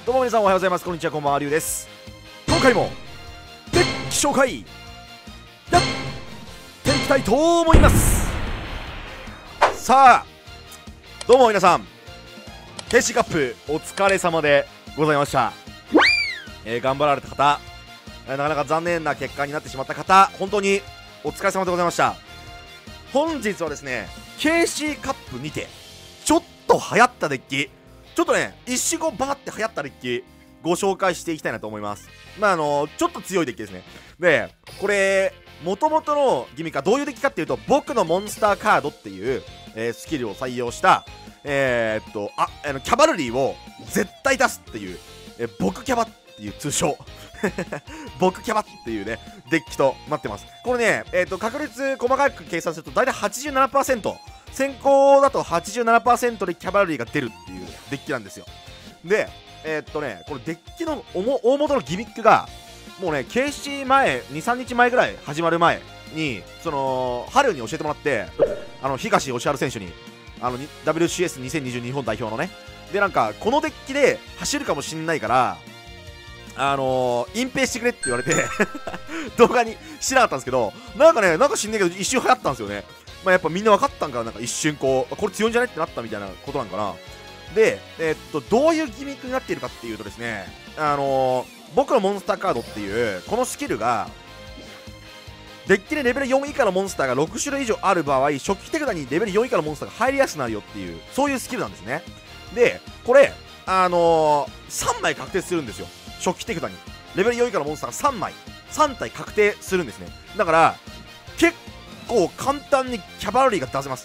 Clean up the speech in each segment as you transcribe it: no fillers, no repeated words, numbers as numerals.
どうも皆さんおはようございます。こんにちは、こんばんは、りゅうです。今回もデッキ紹介やっていきたいと思います。さあどうも皆さん、KCカップお疲れ様でございました。頑張られた方、なかなか残念な結果になってしまった方、本当にお疲れ様でございました。本日はですね、KCカップにてちょっと流行ったデッキ、ちょっとね、一瞬後バーって流行ったデッキご紹介していきたいなと思います。ちょっと強いデッキですね。で、これ元々のギミックはどういうデッキかっていうと、僕のモンスターカードっていう、スキルを採用したキャバルリーを絶対出すっていう、僕キャバっていう通称僕キャバっていうねデッキとなってます。これね、確率細かく計算すると大体 87%、 先行だと 87% でキャバルリーが出るっていうデッキなんですよ。でこれデッキの大元のギミックがもうね、KC 前 2,3 日前ぐらい始まる前に春に教えてもらって、東義治選手にWCS2020 日本代表のね、でなんかこのデッキで走るかもしんないから隠蔽してくれって言われて動画にしなかったんですけど、なんか知んないけど一瞬流行ったんですよね。やっぱみんな分かったんかな、なんか一瞬これ強いんじゃねってなったみたいなことなんかな。でどういうギミックになっているかっていうとですね、僕のモンスターカードっていうこのスキルがデッキでレベル4以下のモンスターが6種類以上ある場合、初期手札にレベル4以下のモンスターが入りやすくなるよっていう、そういうスキルなんですね。でこれ3枚確定するんですよ。初期手札にレベル4以下のモンスターが3体確定するんですね。だから結構簡単にキャバルリーが出せます。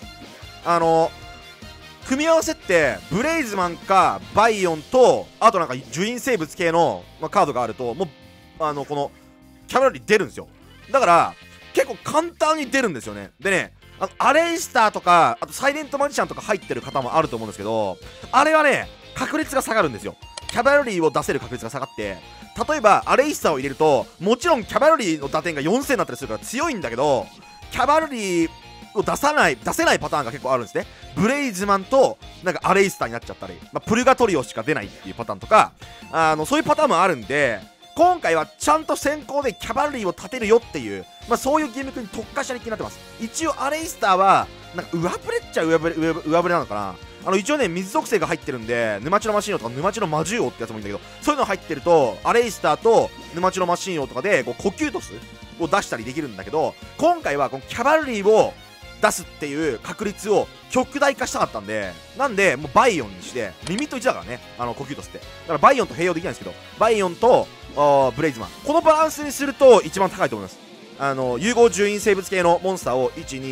組み合わせってブレイズマンかバイオンと、あとなんか呪印生物系の、カードがあるともうこのキャバルリー出るんですよ。だから結構簡単に出るんですよね。でね、アレイスターとかあとサイレントマジシャンとか入ってる方もあると思うんですけど、あれはね確率が下がるんですよ。キャバルリーを出せる確率が下がって、例えばアレイスターを入れるともちろんキャバルリーの打点が4000になったりするから強いんだけど、キャバルリーを出せないパターンが結構あるんですね。ブレイズマンとなんかアレイスターになっちゃったり、プルガトリオしか出ないっていうパターンとか、そういうパターンもあるんで、今回はちゃんと先行でキャバルリーを立てるよっていう、そういうギミックに特化したデッキになってます。一応アレイスターはなんか上振れっちゃ上振れなのかな。一応ね水属性が入ってるんで、沼地のマシン王とか沼地の魔獣王ってやつもいいんだけど、そういうの入ってるとアレイスターと沼地のマシン王とかでこう呼吸トスを出したりできるんだけど、今回はこのキャバルリーを出すっていう確率を極大化したかったんで、もうバイオンにしてリミット1だからね、呼吸トスってだからバイオンと併用できないんですけど、バイオンとブレイズマン、このバランスにすると一番高いと思います。融合獣印生物系のモンスターを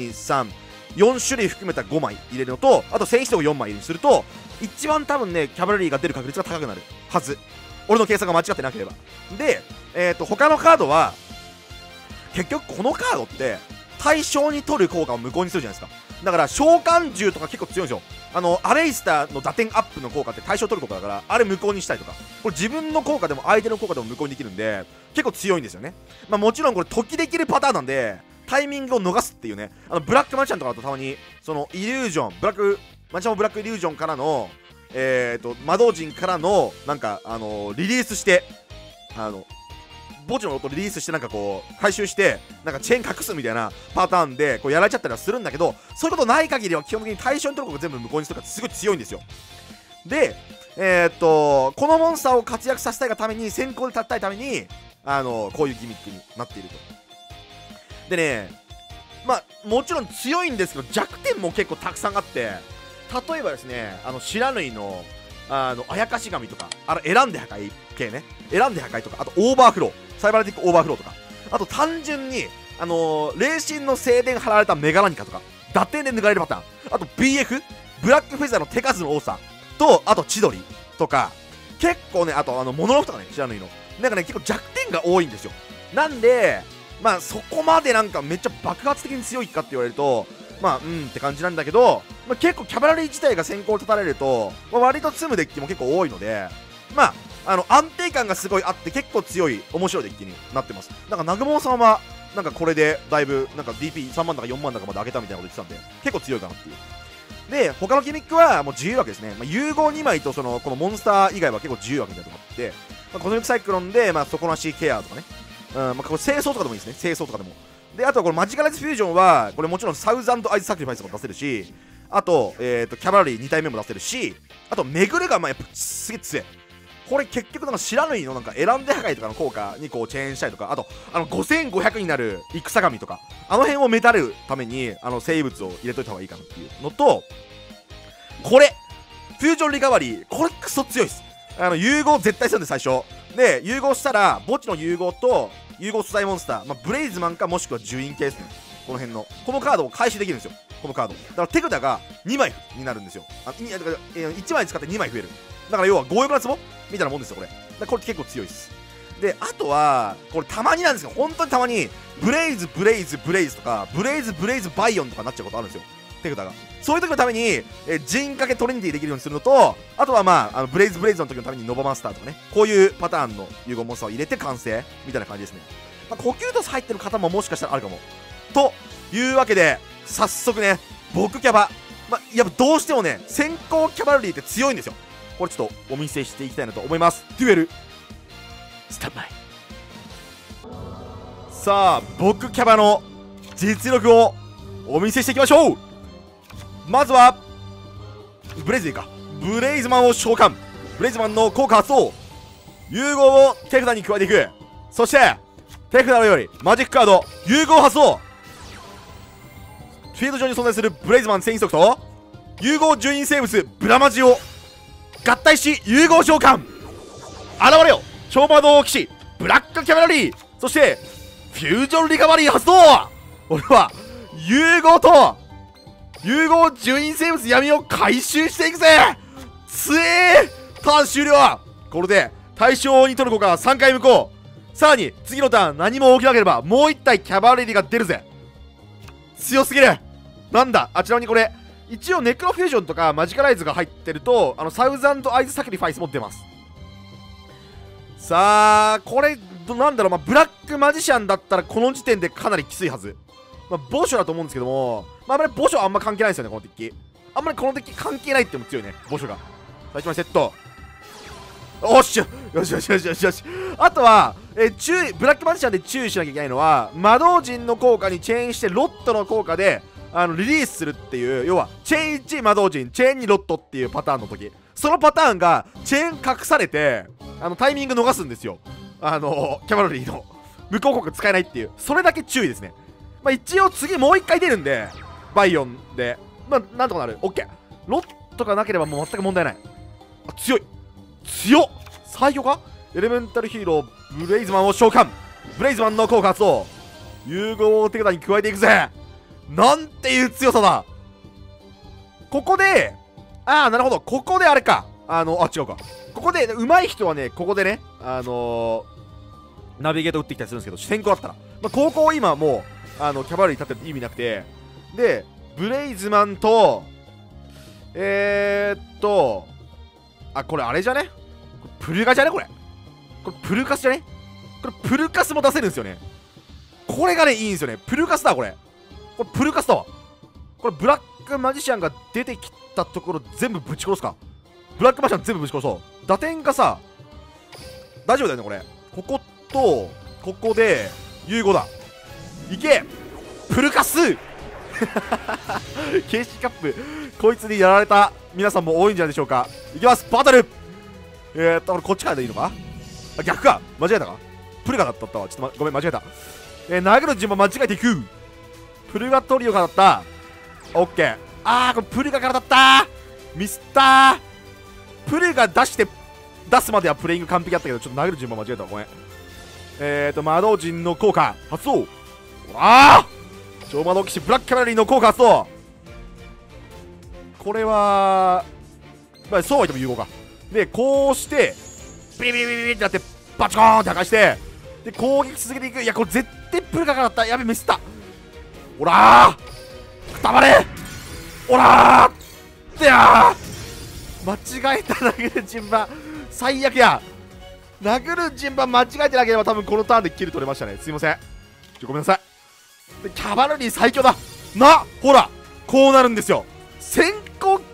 123 4種類含めた5枚入れるのと、あと戦士を4枚入れるにすると一番多分ねキャバルリーが出る確率が高くなるはず、俺の計算が間違ってなければ。で他のカードは結局このカードって対象に取る効果を無効にするじゃないですか。だから召喚獣とか結構強いんですよ。アレイスターの打点アップの効果って対象取る効果だから、あれ無効にしたりとか、これ自分の効果でも相手の効果でも無効にできるんで結構強いんですよね。もちろんこれ時できるパターンなんでタイミングを逃すっていうね、ブラックマジシャンとかだとたまにイリュージョンマジシャンもブラックイリュージョンからの魔導人からのなんかリリースして墓地の音リリースしてなんかこう回収してなんかチェーン隠すみたいなパターンでこうやられちゃったりはするんだけど、そういうことない限りは基本的に対象に取ることが全部無効にするからすごい強いんですよ。でこのモンスターを活躍させたいがために、先行で立ちたいためにこういうギミックになっていると。でね、もちろん強いんですけど弱点も結構たくさんあって、例えばですね不知火のあやかし神とか、選んで破壊系ね、選んで破壊とか、あとオーバーフロー、サイバーティックオーバーフローとか、あと単純に霊神の聖殿貼られたメガラニカとか打点で抜かれるパターン、あと BF ブラックフェザーの手数の多さと、あと千鳥とか結構ね、あとモノロフとかね、不知火のなんかね結構弱点が多いんですよ。なんでそこまでなんかめっちゃ爆発的に強いかって言われるとって感じなんだけど、結構キャバラリー自体が先行立たれると、割と積むデッキも結構多いので、安定感がすごいあって結構強い面白いデッキになってます。なんか南雲さんはなんかこれでだいぶなんか DP3 万だか4万だかまで上げたみたいなこと言ってたんで結構強いかなっていう。 で他のギミックはもう自由枠ですね、融合2枚とこのモンスター以外は結構自由枠みたいなとこあって、コスミックサイクロンで、底なしケアとかね、これ清掃とかでもいいですね、清掃とかでも。であとはこのマジカライズフュージョンはこれもちろんサウザンドアイズサクリファイスも出せるし、あと、キャバラリー2体目も出せるし、あとめぐるがやっぱすげえ強い。これ結局なんか知らぬいの選んで破壊とかの効果にこうチェーンしたりとか、あと5500になる戦神とかあの辺をメタるために生物を入れといた方がいいかなっていうのと、これフュージョンリカバリー、これクソ強いっす。融合絶対するんで最初で、融合したら墓地の融合と融合素材モンスター、ブレイズマンかもしくは呪印系ですね。この辺のこのカードを回収できるんですよ。このカードだから手札が2枚になるんですよ。1枚使って2枚増える。だから要は強欲な壺みたいなもんですよこれ。これ結構強いです。であとはこれたまになんですけど、本当にたまにブレイズブレイズブレイズとかブレイズブレイズバイオンとかなっちゃうことあるんですよ、手札が。そういう時のために陣掛けトレンディできるようにするのと、あとはブレイズブレイズの時のためにノバマスターとかね、こういうパターンの融合モンスターを入れて完成みたいな感じですね。呼吸と入ってる方ももしかしたらあるかも。というわけで早速ね、僕キャバ、やっぱどうしてもね先行キャバラリーって強いんですよ。これちょっとお見せしていきたいなと思います。デュエルスタンバイ。さあ僕キャバの実力をお見せしていきましょう。まずはブレイズか、ブレイズマンを召喚、ブレイズマンの効果発動、融合を手札に加えていく。そして手札のよりマジックカード融合発動、フィールド上に存在するブレイズマン戦速と融合順位生物ブラマジを合体し融合召喚。現れよ超魔導騎士ブラックキャメラリー、そしてフュージョンリカバリー発動。俺は融合と融合順位生物闇を回収していくぜ。つえーターン終了。これで対象に取る効果が3回無効。さらに次のターン何も起きなければもう1体キャバレリーが出るぜ。強すぎる。なんだ、ちなみにこれ一応ネクロフュージョンとかマジカライズが入ってるとサウザンドアイズサクリファイスも出ます。さあこれなんだろう、ブラックマジシャンだったらこの時点でかなりきついはず。墓所だと思うんですけども、あんまり墓所あんま関係ないですよね。このデッキあんまりこのデッキ関係ないっても強いね、墓所が。最初のセット、おっしゃ、よしよしよしよしよし。あとは注意、ブラックマジシャンで注意しなきゃいけないのは魔導陣の効果にチェーンしてロットの効果でリリースするっていう、要はチェーン1魔導陣チェーン2ロットっていうパターンの時、そのパターンがチェーン隠されてタイミング逃すんですよ。キャバラリーの無効効果使えないっていう、それだけ注意ですね。一応次もう1回出るんでバイオンでなんとかなる。 OK、 ロットがなければもう全く問題ない。強い、強っ。最強か。エレメンタルヒーローブレイズマンを召喚、ブレイズマンの効果発動、融合を手札に加えていくぜ。なんていう強さだ。ここでなるほど、ここであれか、違うか、ここで上手い人はね、ここでねナビゲート打ってきたりするんですけど、先行だったら、高校今もうキャバレリー立ってる意味なくて、でブレイズマンとこれあれじゃね、プルガじゃね、これプルカスじゃね、これプルカスも出せるんですよね。これがねいいんですよね。プルカスだ、これプルカスだわ。これブラックマジシャンが出てきたところ全部ぶち殺すか。ブラックマジシャン全部ぶち殺そう。打点がさ大丈夫だよねこれ。こことここで融合だ。いけプルカスケーシカップ、こいつにやられた皆さんも多いんじゃないでしょうか。いきます、バトル。こっちからでいいのか、逆か、間違えたか。プルガだったわ、ちょっと、ごめん間違えた。殴る順番間違えていく。プルガトリオからだった。オッケー。これプルガからだった。ミスったー。プルガ出すまではプレイング完璧だったけど、ちょっと殴る順番間違えたわ、ごめん。魔導陣の効果発動。超魔導騎士ブラックキャバラリーの効果発動。これはそうは言っても融合か。でこうしてビリビリビリってやってバチコーンって破壊して、で攻撃続けていく。いやこれ絶対プルガからだった。やべミスった。おらーくたばれ。おらーってやー、間違えた。殴る順番最悪や。殴る順番間違えてなければ多分このターンでキル取れましたね。すいません、ごめんなさい。でキャバラリー最強だな。ほらこうなるんですよ。先行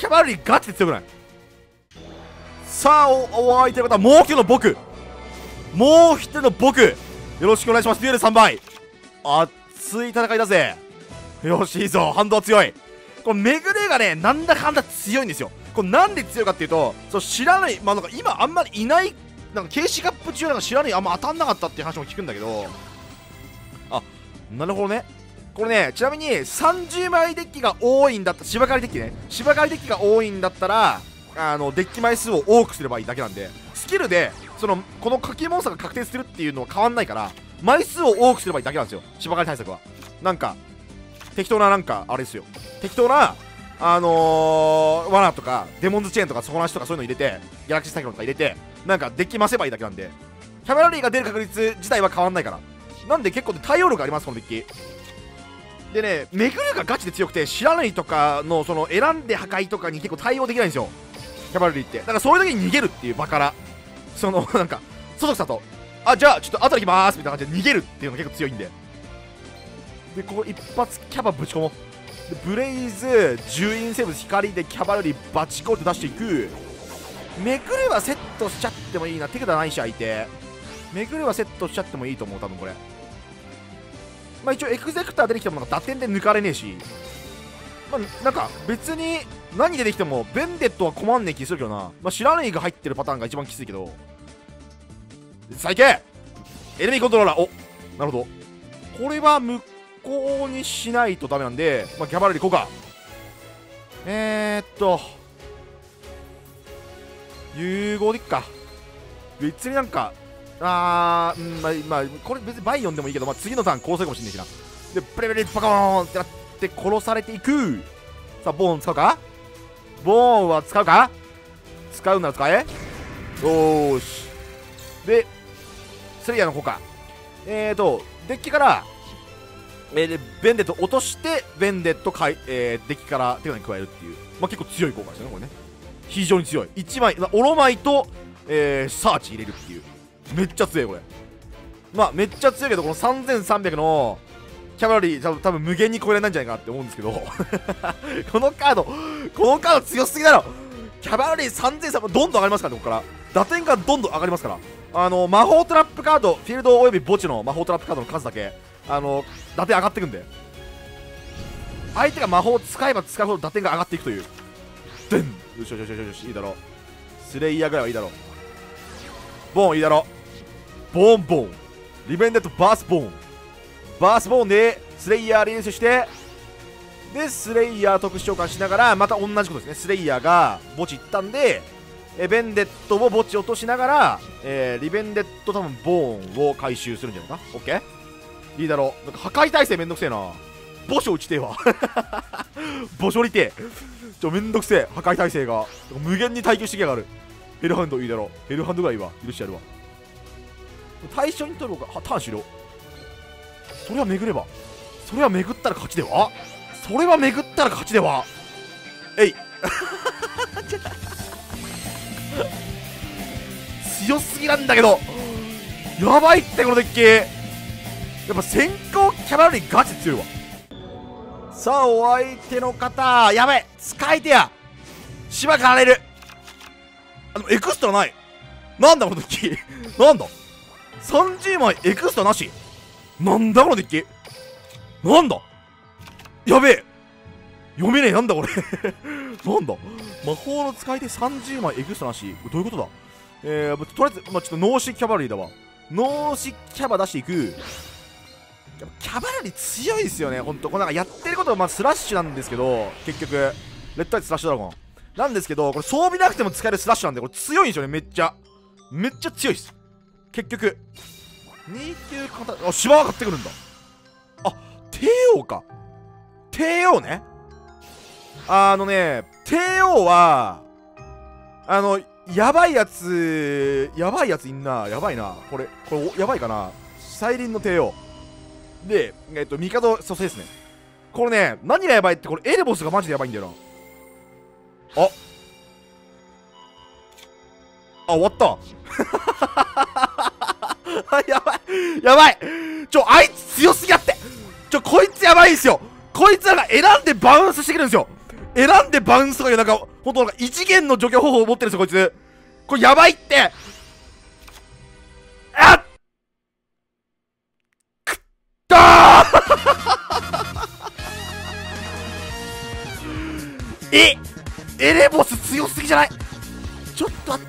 キャバルリーガチで強くない？さあ、お相手の方、もう一人の僕、もう一人の僕、よろしくお願いします。デュエル3倍、熱い戦いだぜ。よし、いいぞ、ハンドは強い。このメグレがね、なんだかんだ強いんですよ。これなんで強いかっていうと、そう知らない、まあなんか今あんまりいない、なんかケーシカップ中なんか知らない、あんま当たんなかったっていう話も聞くんだけど、あ、なるほどね。これね、ちなみに30枚デッキが多いんだったら、芝刈りデッキね、芝刈りデッキが多いんだったら、デッキ枚数を多くすればいいだけなんで、スキルでこの課金モンスターが確定するっていうのは変わんないから、枚数を多くすればいいだけなんですよ、芝刈り対策は。なんか適当な、なんかあれですよ、適当な罠とかデモンズチェーンとか底なしとかそういうの入れて、ギャラクシーサイクロンとか入れて、なんかデッキ増せばいいだけなんで、キャバラリーが出る確率自体は変わんないから。なんで結構対応力あります、このデッキでね。めぐるがガチで強くて、知らないとかのその選んで破壊とかに結構対応できないんですよ、キャバラリーって。だからそういう時に逃げるっていう場から、なんかそそくさと、あ、じゃあちょっと後で来まーすみたいな感じで逃げるっていうのが結構強いんで、でここ一発キャバぶち込もう。でブレイズ、獣院生物、光でキャバラリーバチコって出していく。めぐるはセットしちゃってもいいな、手札ないし相手。めぐるはセットしちゃってもいいと思う、多分これ。まあ一応エグゼクター出てきてもなんか打点で抜かれねえし、まあなんか別に何出てきてもベンデットは困んねえ気するけどな。まあ知らないが入ってるパターンが一番きついけど、最低エネミーコントローラー、お、なるほど、これは無効にしないとダメなんで、まあキャバラリー効果、融合でいっか。別になんかまあこれ別にバイオンでもいいけど、まあ、次のターン構成かもしんないしな。でプレベリパコーンってなって殺されていく。さあボーン使うか、ボーンは使うか、使うなら使え。よーし。でスレイヤーの効果、デッキからベンデット落としてベンデットデッキから手札に加えるっていう、まあ結構強い効果ですよねこれね。非常に強い。1枚オロマイと、サーチ入れるっていう、めっちゃ強いこれ。まあめっちゃ強いけど、この3300のキャバラリー多分無限に超えられないんじゃないかなって思うんですけどこのカード強すぎだろ。キャバラリー3300どんどん上がりますからね、ここから打点がどんどん上がりますから。魔法トラップカード、フィールドおよび墓地の魔法トラップカードの数だけ打点上がっていくんで、相手が魔法を使えば使うほど打点が上がっていくという。でん、よしよしよしよし、いいだろう。スレイヤーぐらいはいいだろう。ボーンいいだろう。ボーンボーンリベンデッドバースボーン、バースボーンでスレイヤーリリースして、でスレイヤー特殊召喚しながらまた同じことですね。スレイヤーが墓地行ったんで、ベンデットを墓地落としながら、リベンデット多分ボーンを回収するんじゃないか。オッケー、いいだろう。なんか破壊耐性めんどくせえな。墓所打ちてえわ墓所りてえ、めんどくせえ破壊耐性が無限に耐久してきやがる。ヘルハンドいいだろう。ヘルハンドぐらいは許してやるわ。対象に取るか、ターン終了。それは巡れば、それは巡ったら勝ちでは、それは巡ったら勝ちでは。えい強すぎなんだけど、やばいってこのデッキ。やっぱ先行キャバラリーガチ強いわ。さあお相手の方、やばい、使い手や芝刈られる。エクストラない。なんだこのデッキなんだ30枚エクストラなし。なんだこのデッキ、なんだ、やべえ、読めねえ、なんだこれなんだ魔法の使い手30枚エクストラなし、どういうことだ。とりあえず、まあ、ちょっと脳死キャバラリーだわ。脳死キャバ出していく。キャバラリー強いですよね、ほんと。これなんかやってることはまあスラッシュなんですけど、結局レッドアイスラッシュドラゴンなんですけど、これ装備なくても使えるスラッシュなんで、これ強いんですよね。めっちゃ強いっす結局。2級型、あ、芝が買ってくるんだ。あ、帝王か、帝王ね。帝王はやばいやついんな。やばいな、これやばいかな。再臨の帝王で、帝蘇生ですね。これね、何がやばいって、これエルボスがマジでやばいんだよな。終わったやばいやばい、あいつ強すぎやって。こいつやばいんすよ。こいつらが選んでバウンスしてくるんですよ。 選んでバウンスとかいうなんかほんとなんか異次元の除去方法を持ってるんですよこいつ。これやばいって。あっくったーエレボス強すぎじゃない？ちょっと待って。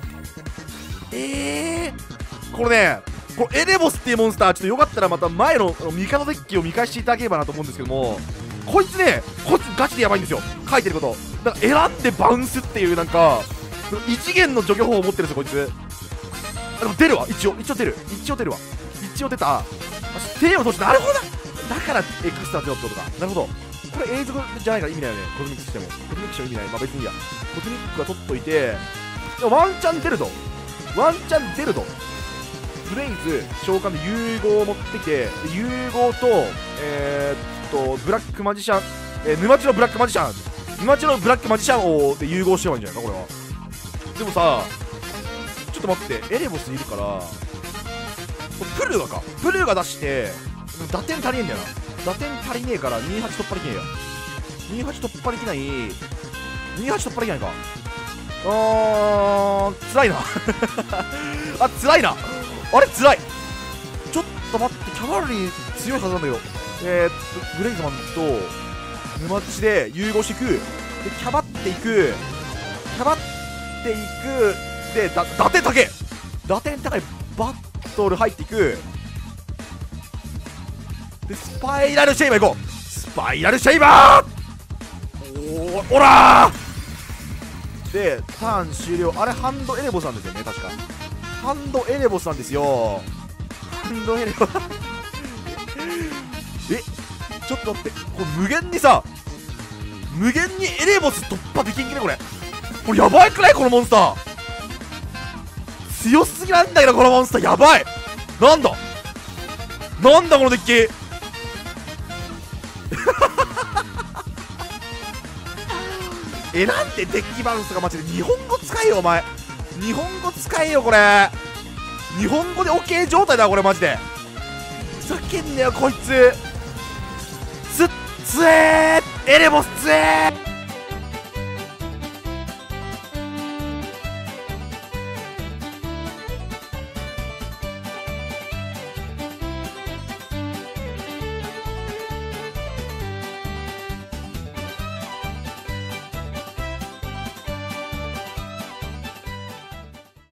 これね、これエレボスっていうモンスター、ちょっとよかったらまた前の味方デッキを見返していただければなと思うんですけども、こいつガチでやばいんですよ、書いてること。だから選んでバウンスっていうなんか異次元の除去法を持ってるんですよこいつ。でも出るわ、一応出るわ、一応出た。手を閉じて、なるほどだからエクストラゼロってことか。なるほど、これ永続じゃないから意味ないよね。コズミックしてもコズミックしても意味ない。まあ別にいいや。コズミックは取っといて、ワンチャン出るぞ。ブレイズ召喚で融合を持ってきて、融合とブラックマジシャン、沼地のブラックマジシャンをで融合してもいいんじゃないかこれは。でもさ、ちょっと待って、エレボスいるからプルーが出して、打点足りねえんだよな。打点足りねえから28突破できねえや。28突破できないか。辛いな辛いな。あれ辛い。ちょっと待って、キャバルリー強いはずなんだけど、ブレイズマンと沼地で融合していく。でキャバっていくで、打点高いバトル入っていく。でスパイラルシェイバー行こう。スパイラルシェイバー、おらーでターン終了。あれハンドエレボスなんですよね、確か。ハンドエレボスなんですよ。ハンドエレボスちょっと待って、これ無限にエレボス突破できんきねこれやばいくらいこのモンスター強すぎなんだけど、このモンスターやばい。なんだこのデッキ選んでデッキバウンスがマジで日本語使えよお前。日本語使えよこれ。日本語で OK 状態だこれマジで。ふざけんなよこいつ。つえーエレボスつえー